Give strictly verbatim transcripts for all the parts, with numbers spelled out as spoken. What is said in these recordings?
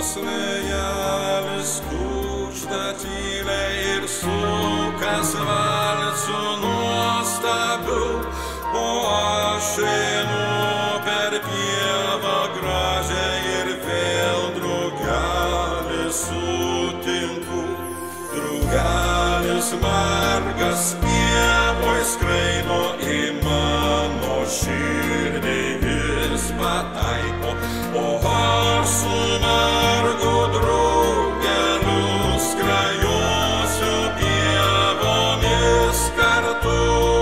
vėjelis kužda tyliai ir sukas valsu nuostabiu, o aš einu per pievą gražią ir vėl drugelį sutinku. Drugelis margas pievoj skraino į mano širdį jis pataiko, o aš su margu drugeliu skrajosiu pievomis kartu.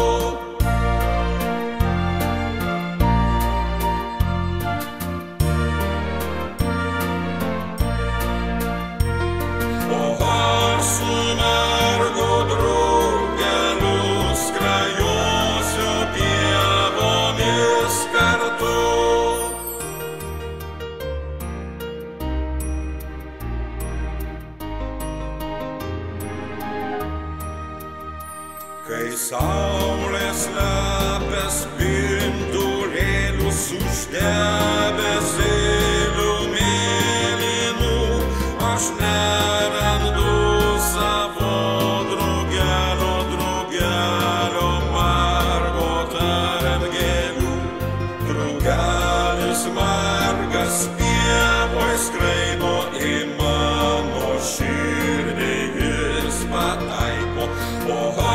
O aš su margu drugeliu skrajosiu pievomis kartu. Kai saulė slepia spindulėlius už debesėlių mėlynų, aš nerandu savo drugelio, drugelio margo tarp gėlių. Drugelis margas pievoj skraino į mano širdį jis pataiko, o